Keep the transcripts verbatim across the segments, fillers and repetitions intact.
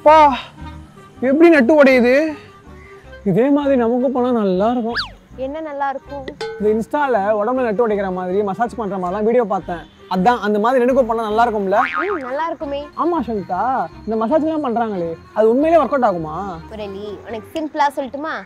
அப்பா எப்படி நட்டு உடையுது. இதே மாதிரி நமக்கு போனா நல்லா இருக்கும். என்ன நல்லா இருக்கும்? இந்த இன்ஸ்டால உடம்புல நட்டு உடைக்கிற மாதிரி மசாஜ் பண்ற மாதிரிலாம் வீடியோ பார்த்தேன். அதான் அந்த மாதிரி எனக்கு பண்ணா நல்லா இருக்கும்ல? நல்லா இருக்குமே. ஆமா சங்கா, இந்த மசாஜ் எல்லாம் பண்றாங்களே அது உண்மையிலேயே ஒர்க் அவுட் ஆகுமா? புரியலி, உனக்கு சிம்பிளா சொல்லட்டுமா?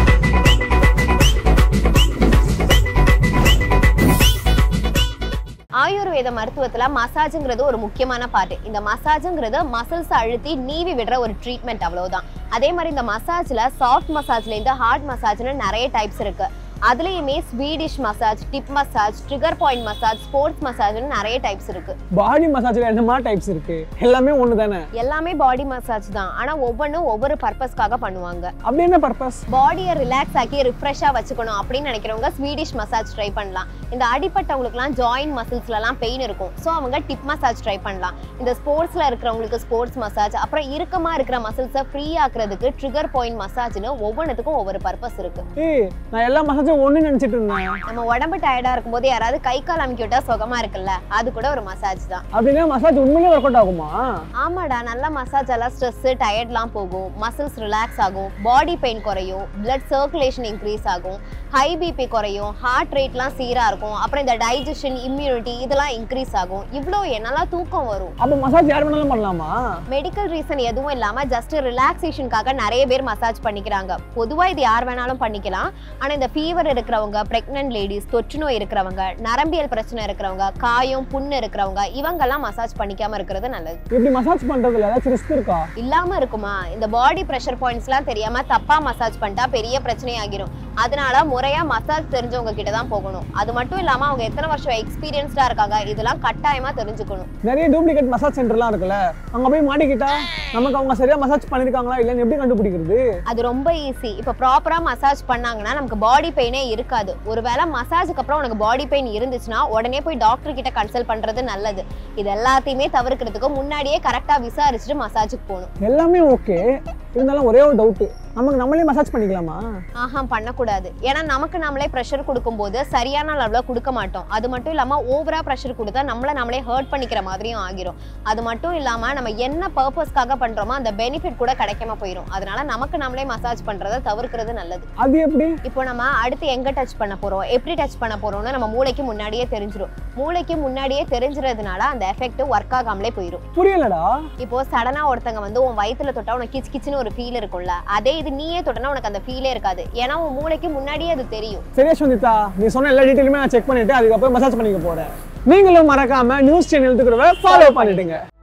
ஆயுர்வேத மருத்துவத்துல மசாஜ்ங்கிறது ஒரு முக்கியமான பார்ட். இந்த மசாஜ்ங்கிறது மசில்ஸ் அழுத்தி நீவி விடுற ஒரு ட்ரீட்மெண்ட், அவ்வளவுதான். அதே மாதிரி இந்த மசாஜ்ல சாஃப்ட் மசாஜ்ல இருந்து ஹார்ட் மசாஜ்னு நிறைய டைப்ஸ் இருக்கு. அதுலயுமே Swedish massage, deep massage, trigger point massage, sports மசாஜ்னு நிறைய டைப்ஸ் இருக்கு. பாடி மசாஜ்ல என்னமா டைப்ஸ் இருக்கு? எல்லாமே ஒண்ணு தானே? எல்லாமே பாடி மசாஜ் தான், ஆனா ஒவ்வொன்றும் ஒவ்வொரு பர்பஸ்க்காக பண்ணுவாங்க. அப்படி என்ன பர்பஸ்? பாடியை ரிலாக்ஸ் ஆக்கி ரிஃப்ரெஷ்ஷா வச்சுக்கணும் அப்படின்னு நினைக்கிறவங்க ஸ்வீடிஷ் மசாஜ் ட்ரை பண்ணலாம். இந்த அடிப்பட்டவங்களுக்குலாம் ஜாயிண்ட் மசில்ஸ்ல எல்லாம் பெயின் இருக்கும், ஸோ அவங்க டிப் மசாஜ் ட்ரை பண்ணலாம். இந்த ஸ்போர்ட்ஸ்ல இருக்கிறவங்களுக்கு ஸ்போர்ட்ஸ் மசாஜ், அப்புறம் இறுக்கமா இருக்கிற மசில்ஸை ஃப்ரீ ஆக்குறதுக்கு ட்ரிகர் பாயிண்ட் மசாஜ்னு ஒவ்வொன்றுத்துக்கும் ஒவ்வொரு பர்பஸ் இருக்கு. ஏய், நான் எல்லா மசாஜ் ஒண்ணு நினைச்சிட்டு இருந்தேன். நம்ம உடம்பு டயர்டா இருக்கும்போது யாராவது கை கால் அமுக்கி விட்டா சுகமா இருக்குல்ல, அது கூட ஒரு மசாஜ் தான். அப்படின்னா மசாஜ் உண்மையிலேயே ஒர்க் அவுட் ஆகுமா? ஆமாடா, நல்ல மசாஜ் எல்லாம் ஸ்ட்ரெஸ் டயர்ட்லாம் போகும், மசில்ஸ் ரிலாக்ஸ் ஆகும், பாடி பெயின் குறையும், பிளட் சர்க்குலேஷன் இன்க்ரீஸ் ஆகும், ஹை பிபி குறையும், ஹார்ட் ரேட்லாம் சீரா இருக்கும், அப்புறம் இந்த டைஜஷன், இம்யூனிட்டி இதெல்லாம் இன்க்ரீஸ் ஆகும். இவ்வளோ என்னெல்லாம் தூக்கம் வரும். அப்ப மசாஜ் யார் வேணாலும் பண்ணலாமா? மெடிக்கல் ரீசன் எதுவும் இல்லாம ஜஸ்ட் ரிலாக்ஸேஷனுக்காக நிறைய பேர் மசாஜ் பண்ணிக்கிறாங்க. பொதுவா இது யார் வேணாலும் பண்ணிக்கலாம். ஆனா இந்த ஃபீவர் இருக்கிறவங்க, பிரெக்னன்ட் லேடிஸ், தொற்று நோய் இருக்கிறவங்க, நரம்பியல் பிரச்சனை இருக்கிறவங்க, காயம் புண்ணு இருக்கிறவங்க, இவங்க எல்லாம் மசாஜ் பண்ணிக்காம இருக்கிறது நல்லது. இப்படி மசாஜ் பண்றதுல ஏதாச்சும் ரிஸ்க் இருக்கா? இல்லாம இருக்குமா? இந்த பாடி பிரஷர் பாயிண்ட்ஸ் எல்லாம் தெரியாம தப்பா மசாஜ் பண்ணிட்டா பெரிய பிரச்சனை ஆகிரும். அதனால முறையா மசாஜ் தெரிஞ்சவங்க கிட்ட தான் போகணும். அது மட்டும் இல்லாம அவங்க எத்தனை வருஷம் எக்ஸ்பீரியன்ஸ்டா இருக்காங்க இதெல்லாம் கட்டாயமா தெரிஞ்சுக்கணும். நிறைய டூப்ளிகேட் மசாஜ் சென்டர்லாம் இருக்குல்ல, அங்க போய் மாட்டிக்கிட்டா நமக்கு அவங்க சரியா மசாஜ் பண்ணிருக்காங்களா இல்லன்னு எப்படி கண்டுபிடிக்கிறது? அது ரொம்ப ஈஸி. இப்ப ப்ராப்பரா மசாஜ் பண்ணாங்கன்னா நமக்கு பாடி பெயினே இருக்காது. ஒருவேளை மசாஜுக்கு அப்புறம் உனக்கு பாடி பெயின் இருந்துச்சுன்னா உடனே போய் டாக்டர் கிட்ட கன்சல்ட் பண்றது நல்லது. இது எல்லாத்தையுமே தவிர்க்கிறதுக்கு முன்னாடியே கரெக்டா விசாரிச்சுட்டு மசாஜுக்கு போகணும். எல்லாமே ஓகே, இருந்தாலும் ஒரே ஒரு டவுட், நமக்கு நம்மளே மசாஜ் பண்ணிக்கலாமா? ஆஹா, பண்ணக்கூடாது. ஏன்னா நமக்கு நம்மளே ப்ரெஷர் கொடுக்கும்போது சரியான அளவில் கொடுக்க மாட்டோம். அது மட்டும் இல்லாமல் ஓவரா ப்ரெஷர் கொடுத்தா நம்மளை நம்மளே ஹர்ட் பண்ணிக்கிற மாதிரியும் ஆகிரும். அது மட்டும் இல்லாமல் நம்ம என்ன பர்பஸ்க்காக பண்றோமோ அந்த பெனிஃபிட் கூட கிடைக்காம போயிடும். அதனால நமக்கு நம்மளே மசாஜ் பண்றதை தவிர்க்கிறது நல்லது. அது எப்படி? இப்போ நம்ம அடுத்து எங்க டச் பண்ண போறோம், எப்படி டச் பண்ண போறோம்னு நம்ம மூளைக்கு முன்னாடியே தெரிஞ்சிடும். மூளைக்கு முன்னாடியே தெரிஞ்சிறதுனால அந்த எஃபெக்ட் ஒர்க் ஆகாமலே போயிடும். புரியலடா. இப்போ சடனா ஒருத்தங்க வந்து உன் வயிற்றுல தொட்டா உனக்கு கிச்சு கிச்சுன்னு ஒரு ஃபீல் இருக்கும்ல, அதே இது நீயே தொட்டனா உனக்கு அந்த ஃபீலே இருக்காது. ஏன்னா உன் மூளைக்கு முன்னாடியே அது தெரியும். சரியா சுனிதா, நீ சொன்ன எல்லா டீடைலுமே நான் செக் பண்ணிட்டு அதுக்கப்புறம் மசாஜ் பண்ணிக்க போறேன். நீங்களும் மறக்காம நியூஸ் சேனல் ஃபாலோ பண்ணிடுங்க.